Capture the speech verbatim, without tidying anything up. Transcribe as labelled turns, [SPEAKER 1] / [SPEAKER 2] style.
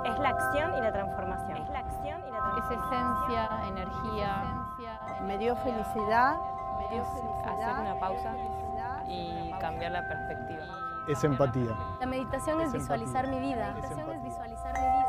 [SPEAKER 1] Es la acción y la transformación. Es la acción y la
[SPEAKER 2] Es
[SPEAKER 1] transformación.
[SPEAKER 2] esencia, energía.
[SPEAKER 3] Me dio felicidad.
[SPEAKER 2] Es hacer una pausa y cambiar la perspectiva.
[SPEAKER 4] Es empatía.
[SPEAKER 5] La meditación es
[SPEAKER 4] Es
[SPEAKER 5] visualizar
[SPEAKER 4] empatía.
[SPEAKER 5] mi vida. La
[SPEAKER 4] Es
[SPEAKER 5] meditación es
[SPEAKER 4] empatía.
[SPEAKER 5] visualizar mi vida.